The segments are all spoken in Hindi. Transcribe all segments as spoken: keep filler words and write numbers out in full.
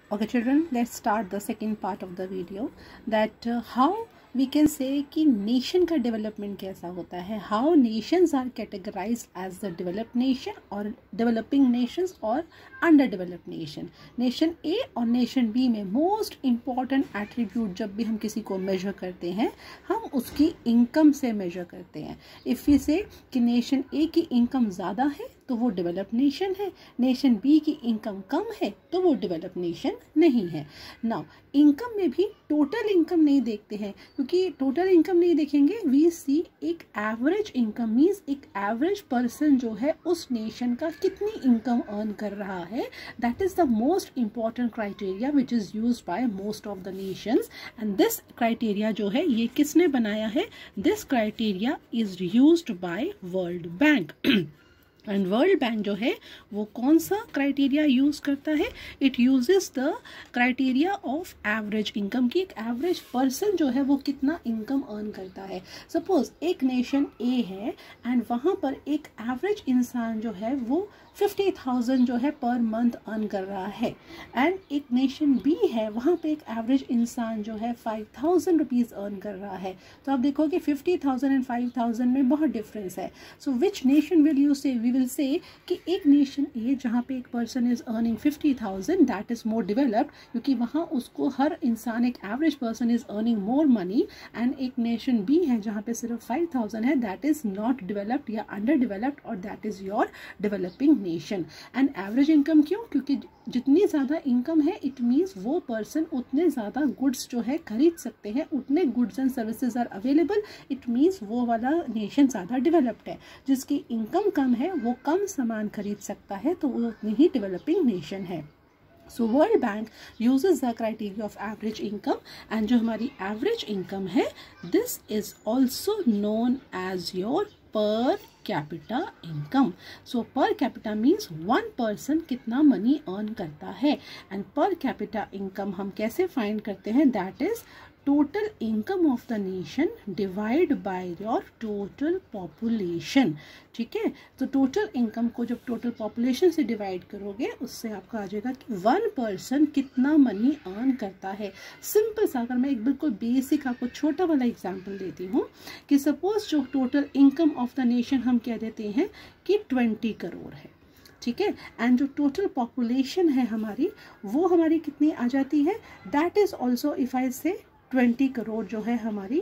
Okay children, let's start the second part of the video, that uh, how we can say कि नेशन का डेवलपमेंट कैसा होता है, how nations are categorized as the developed nation और डेवलपिंग नेशंस और underdeveloped nation. Nation A और नेशन बी में मोस्ट इम्पॉर्टेंट एट्रीब्यूट जब भी हम किसी को मेजर करते हैं, हम उसकी इनकम से मेजर करते हैं. इफ़ वी से कि नेशन ए की इनकम ज़्यादा है तो वो डेवलप नेशन है, नेशन बी की इनकम कम है तो वो डेवलप नेशन नहीं है. नाउ इनकम में भी टोटल इनकम नहीं देखते हैं, क्योंकि टोटल इनकम नहीं देखेंगे, वी सी एक एवरेज इनकम मीन्स एक एवरेज पर्सन जो है उस नेशन का कितनी इनकम अर्न कर रहा है. That is the most important criteria which is used by most of the nations. And this criteria जो है ये किसने बनाया है? This criteria is used by world bank. And World Bank जो है वो कौन सा क्राइटेरिया यूज़ करता है? It uses the criteria of average income, की एक एवरेज पर्सन जो है वो कितना इनकम अर्न करता है. सपोज एक नेशन ए है एंड वहाँ पर एक एवरेज इंसान जो है वो फिफ्टी थाउजेंड जो है पर मंथ अर्न कर रहा है, एंड एक नेशन बी है वहाँ पे एक एवरेज इंसान जो है फाइव थाउजेंड रुपीज़ अर्न कर रहा है. तो आप देखोगे fifty thousand and five thousand में बहुत डिफरेंस है. So which nation will you say? We will say कि एक नेशन ए जहाँ पे एक person is earning fifty thousand that is more developed, क्योंकि वहाँ उसको हर इंसान एक average person is earning more money. And एक नेशन बी है जहाँ पे सिर्फ फाइव थाउजेंड है, दैट इज नॉट डेवलप्ड या अंडर डेवलप्ड, और that is your developing nation. And average income क्यों? क्योंकि जितनी ज़्यादा इनकम है इट मीन्स वो पर्सन उतने ज़्यादा गुड्स जो है खरीद सकते हैं, उतने goods and services are available. It means वो वाला नेशन ज़्यादा डेवलप्ड है. जिसकी इनकम कम है वो कम सामान खरीद सकता है, तो वो उतनी ही डेवलपिंग नेशन है. So World Bank uses the criteria of average income, and जो हमारी एवरेज इनकम है this is also known as your per capita income. So per capita means one person कितना मनी अर्न करता है, एंड पर कैपिटा इनकम हम कैसे फाइंड करते हैं? That is total income of the nation divide by your total population. ठीक है, तो टोटल इनकम को जब टोटल पॉपुलेशन से डिवाइड करोगे उससे आपका आ जाएगा कि वन पर्सन कितना मनी अर्न करता है. सिंपल सा अगर मैं एक बिल्कुल बेसिक आपको छोटा वाला एग्जांपल देती हूँ कि सपोज जो total income of the nation हम कह देते हैं कि ट्वेंटी करोड़ है. ठीक है, एंड जो टोटल पॉपुलेशन है हमारी वो हमारी कितनी आ जाती है? That is also if I say twenty crore जो है हमारी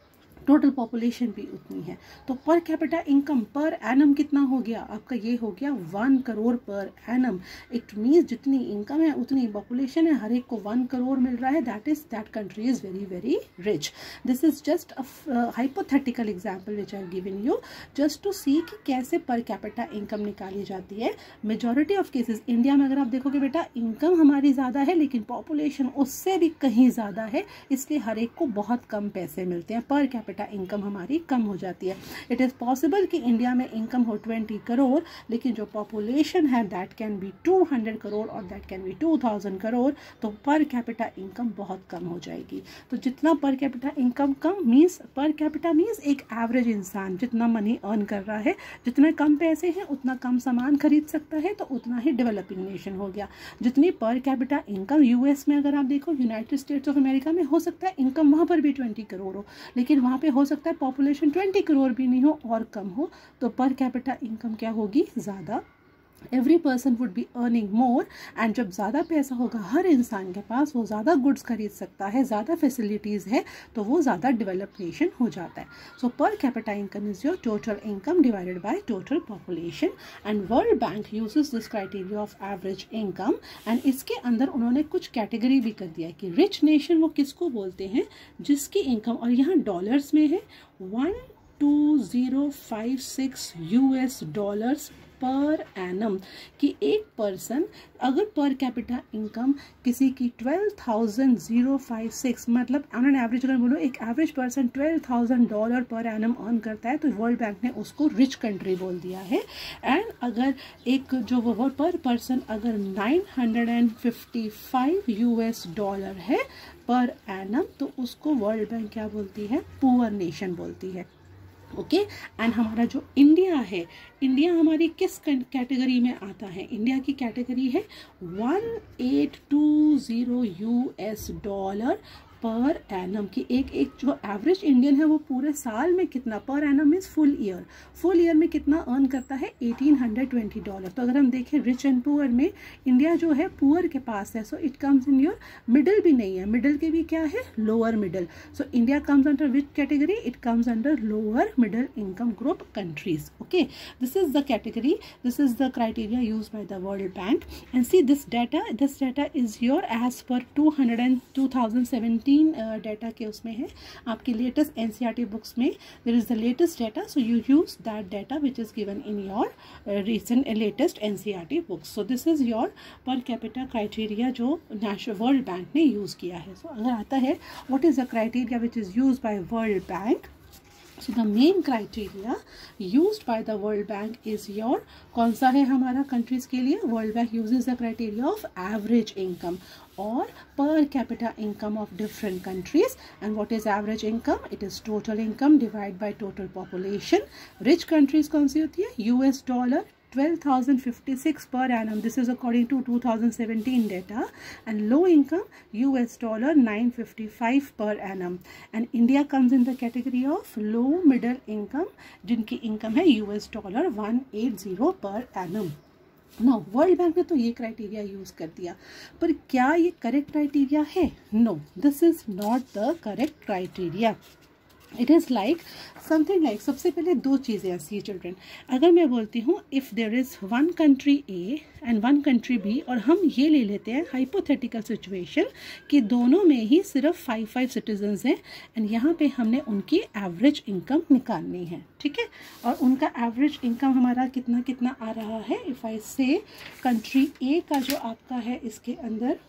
टोटल पॉपुलेशन भी उतनी है. तो per capita income per annum कितना हो गया आपका? ये हो गया one crore per annum. It means जितनी इनकम है उतनी पॉपुलेशन है, हर एक को वन करोड़ मिल रहा है. That is that country is very very rich. This is just a hypothetical example which I have given you just to see कि कैसे पर कैपिटा इनकम निकाली जाती है. मेजॉरिटी ऑफ केसेस इंडिया में अगर आप देखोगे बेटा इनकम हमारी ज़्यादा है लेकिन पॉपुलेशन उससे भी कहीं ज़्यादा है, इसलिए हर एक को बहुत कम पैसे मिलते हैं, पर कैपिटा इनकम हमारी कम हो जाती है. इट इज़ पॉसिबल कि इंडिया में इनकम हो ट्वेंटी करोड़ लेकिन जो पॉपुलेशन है that can be two hundred crore और that can be two thousand crore, तो पर कैपिटा इनकम बहुत कम हो जाएगी. तो जितना पर कैपिटा इनकम कम मीन्स पर कैपिटा मीन्स एक एवरेज इंसान जितना मनी अर्न कर रहा है, जितने कम पैसे हैं उतना कम सामान खरीद सकता है, तो उतना ही डेवलपिंग नेशन हो गया. जितनी पर कैपिटा इनकम यूएस में अगर आप देखो, यूनाइटेड स्टेट्स ऑफ अमेरिका में हो सकता है इनकम वहाँ पर भी ट्वेंटी करोड़ हो लेकिन वहाँ पे हो सकता है पॉपुलेशन ट्वेंटी करोड़ भी नहीं हो और कम हो, तो पर कैपिटा इनकम क्या होगी? ज़्यादा. Every person would be earning more, and जब ज़्यादा पैसा होगा हर इंसान के पास, वो ज़्यादा गुड्स खरीद सकता है, ज़्यादा फैसिलिटीज़ है, तो वो ज़्यादा डेवलप्ड नेशन हो जाता है. So per capita income is your total income divided by total population, and World Bank uses this criteria of average income. And इसके अंदर उन्होंने कुछ कैटेगरी भी कर दिया है कि रिच नेशन वो किसको बोलते हैं? जिसकी इनकम, और यहाँ डॉलर्स में है, one two zero five six US dollars per annum, कि एक पर्सन अगर पर कैपिटा इनकम किसी की twelve thousand zero five six मतलब ऑन एन एवरेज अगर बोलो एक average person twelve thousand dollar per annum earn करता है तो वर्ल्ड बैंक ने उसको रिच कंट्री बोल दिया है. एंड अगर एक जो वो पर पर्सन अगर nine hundred and fifty five US dollar है पर एनम, तो उसको वर्ल्ड बैंक क्या बोलती है? पुअर नेशन बोलती है. ओके, एंड हमारा जो इंडिया है, इंडिया हमारी किस कैटेगरी में आता है? इंडिया की कैटेगरी है one eight two zero US dollar per annum की एक एक जो एवरेज इंडियन है वो पूरे साल में कितना, per annum means full year, full year में कितना अर्न करता है, एटीन हंड्रेड ट्वेंटी डॉलर। तो अगर हम देखें रिच एंड पुअर में इंडिया जो है पुअर के पास है, so it comes in your middle भी नहीं है, मिडिल के भी क्या है, lower middle. So India comes under which category, it comes under lower middle income group countries. Okay, this is the category, this is the criteria use by the world bank. And see this data, this data is your as per two hundred and two thousand seventeen data के उसमें है, आपकी लेटेस्ट एनसीईआरटी बुक्स में there is the latest data, so you use that data which is given in your recent latest NCERT books. So this is your per capita criteria जो नेशनल वर्ल्ड बैंक ने यूज किया है। सो so, अगर आता है what is the criteria which is use by world bank, so the main criteria used by the World Bank is your, कौन सा है हमारा कंट्रीज के लिए, World Bank uses the criteria of average income or per capita income of different countries. And what is average income? It is total income divided by total population. Rich countries कौन सी होती है, U S dollar twelve thousand fifty-six per annum. This is according to two thousand seventeen data. And low income U S dollar nine fifty-five per annum. And India comes in the category of low middle income, जिनकी income है U S dollar one eighty per annum. No world bank ने तो ये क्राइटेरिया यूज कर दिया, पर क्या ये करेक्ट क्राइटेरिया है? No, this is not the correct criteria. It is like something like, सबसे पहले दो चीज़ें ऐसी चिल्ड्रन, अगर मैं बोलती हूँ if there is one country A and one country B, और हम ये ले लेते हैं हाइपोथेटिकल सिचुएशन कि दोनों में ही सिर्फ फाइव फाइव सिटीजन्स हैं एंड यहाँ पे हमने उनकी एवरेज इनकम निकालनी है, ठीक है, और उनका एवरेज इनकम हमारा कितना कितना आ रहा है। इफ़ आई से कंट्री ए का जो आपका है इसके अंदर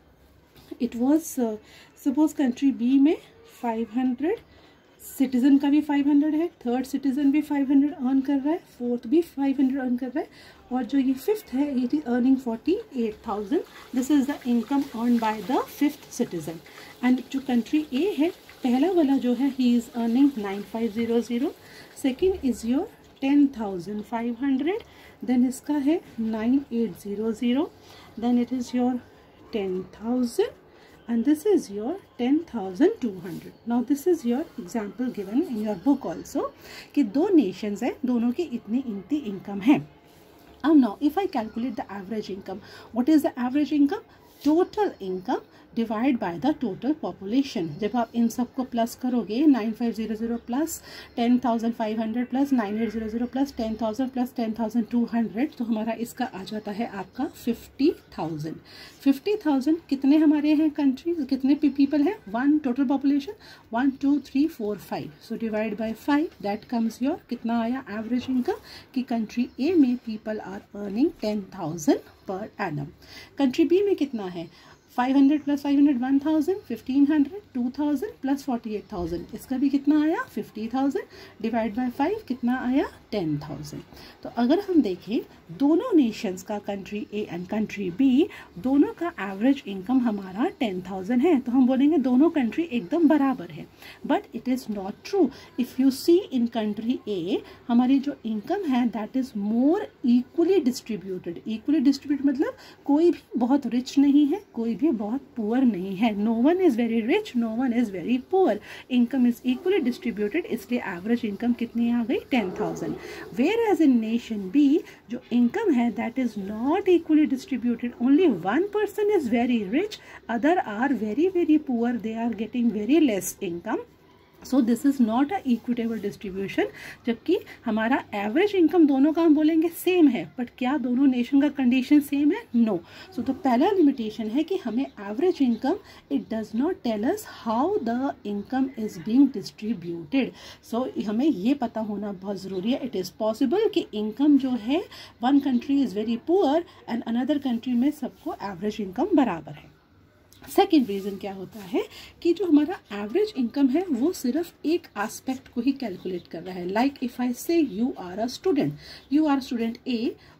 it was suppose country B में फाइव हंड्रेड, सिटीजन का भी फाइव हंड्रेड है, थर्ड सिटीजन भी फाइव हंड्रेड अर्न कर रहा है, फोर्थ भी फाइव हंड्रेड अर्न कर रहा है, और जो ये फिफ्थ है it is earning forty eight thousand. This is the income earn by the fifth citizen. And जो कंट्री ए है पहला वाला जो है he is earning nine five zero zero, second is your ten thousand five hundred, then इसका है nine eight zero zero, then it is your ten thousand, and this is your ten thousand two hundred. Now this is your example given in your book also कि दो nations हैं, दोनों की इतनी इतनी income है। अब now if I calculate the average income, what is the average income? Total income divide by the total population. जब आप इन सबको प्लस करोगे nine five zero zero plus ten thousand five hundred plus nine eight zero zero plus ten thousand plus ten thousand two hundred, तो हमारा इसका आ जाता है आपका फिफ्टी थाउजेंड। फिफ्टी थाउजेंड कितने हमारे हैं कंट्रीज, कितने पीपल हैं, one total population one two three four five, so divide by five, that comes your कितना आया एवरेज इनकम कि कंट्री ए में people are earning ten thousand per annum. Country B में कितना है, five hundred plus five hundred one thousand, fifteen hundred two thousand plus forty eight thousand, इसका भी कितना आया fifty thousand, divide by five कितना आया टेन थाउजेंड। तो अगर हम देखें दोनों नेशंस का, country A and country B, दोनों का एवरेज इनकम हमारा टेन थाउजेंड है, तो हम बोलेंगे दोनों कंट्री एकदम बराबर है, but it is not true. If you see in country A हमारी जो इनकम है that is more equally distributed. Equally distributed मतलब कोई भी बहुत रिच नहीं है, कोई भी बहुत पुअर नहीं है, no one is very rich, no one is very poor, income is equally distributed, इसलिए एवरेज इनकम कितनी आ गई ten thousand. Whereas in nation B जो income है that is not equally distributed, only one person is very rich, other are very very poor, they are getting very less income. So this is not a equitable distribution. जबकि हमारा एवरेज इनकम दोनों का हम बोलेंगे सेम है, बट क्या दोनों नेशन का कंडीशन सेम है? नो। सो तो पहला लिमिटेशन है कि हमें average income, it does not tell us how the income is being distributed. So हमें ये पता होना बहुत ज़रूरी है। इट इज़ पॉसिबल कि इनकम जो है one country is very poor and another country में सबको एवरेज इनकम बराबर है। सेकेंड रीज़न क्या होता है कि जो हमारा एवरेज इनकम है वो सिर्फ एक एस्पेक्ट को ही कैलकुलेट कर रहा है। Like if I say you are a student, you are student A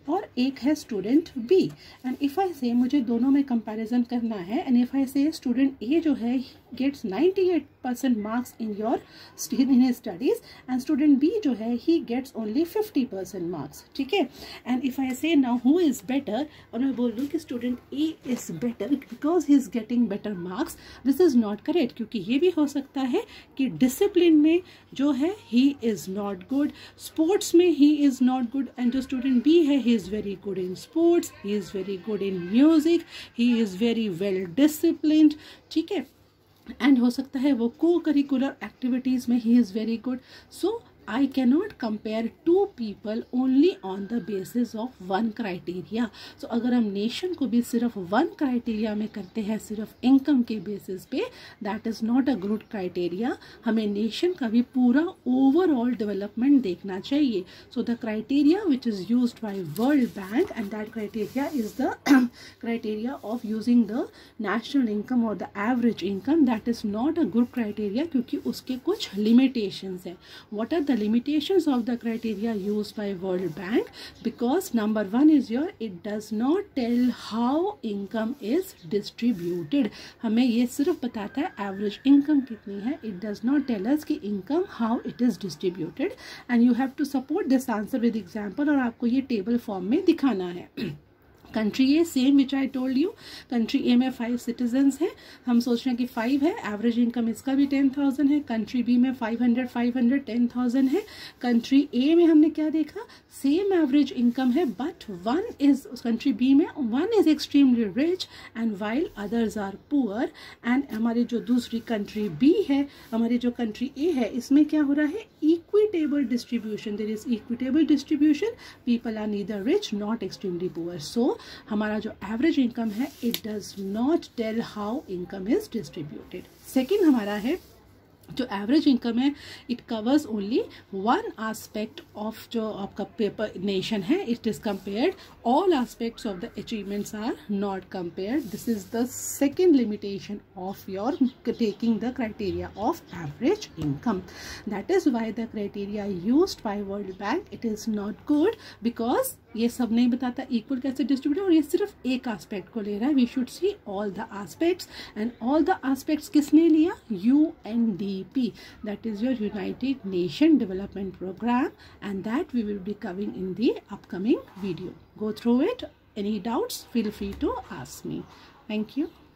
और एक है student B. And if I say मुझे दोनों में कंपैरिजन करना है, एंड इफ़ आई से स्टूडेंट ए जो है gets ninety eight percent marks in your in his studies and student B जो है he gets only fifty percent marks, ठीक है। एंड इफ़ आई से नाउ हु इज़ बेटर, और मैं बोल दूँ कि student A is better because he is getting better marks, this is not correct, क्योंकि ये भी हो सकता है कि डिसिप्लिन में जो है he is not good, sports में he is not good, and जो स्टूडेंट बी है he is very good in sports, he is very good in music, he is very well disciplined, ठीक है। एंड हो सकता है वो को करिकुलर एक्टिविटीज़ में he is very good. So I cannot compare two people only on the basis of one criteria. So अगर हम nation को भी सिर्फ one criteria में करते हैं, सिर्फ income के basis पे, that is not a good criteria. हमें nation का भी पूरा overall development देखना चाहिए. So the criteria which is used by World Bank, and that criteria is the criteria of using the national income or the average income, that is not a good criteria क्योंकि उसके कुछ limitations हैं. What are the limitations of the criteria used by World Bank? Because number one is your, it does not tell how income is distributed. हमें ये सिर्फ बताता है average income कितनी है. It does not tell us कि income how it is distributed, and you have to support this answer with example, और आपको ये table form में दिखाना है. Country A same which I told you, country A में फाइव सिटीजन्स हैं, हम सोच रहे हैं कि फाइव है, एवरेज इनकम इसका भी टेन थाउजेंड है। कंट्री बी में five hundred five hundred ten thousand है। कंट्री ए में हमने क्या देखा, सेम एवरेज इनकम है, but one is country B में one is extremely rich and while others are poor. And हमारी जो दूसरी कंट्री बी है, हमारी जो कंट्री ए है, इसमें क्या हो रहा है, equitable distribution, there is equitable distribution, people are neither rich not extremely poor. So हमारा जो एवरेज इनकम है, it does not tell how income is distributed. Second हमारा है जो एवरेज इनकम है, it covers only one aspect of जो आपका पेपर नेशन है, it is compared, all aspects of the achievements are not compared. This is the second limitation of your taking the criteria of average income. That is why the criteria used by world bank, it is not good, because ये सब नहीं बताता इक्वल कैसे डिस्ट्रीब्यूट, और ये सिर्फ एक एस्पेक्ट को ले रहा है। We should see all the aspects, and all the aspects किसने लिया, U N D P, that is your United Nation Development Program, and that we will be covering in the upcoming video. Go through it. Any doubts, feel free to ask me. Thank you.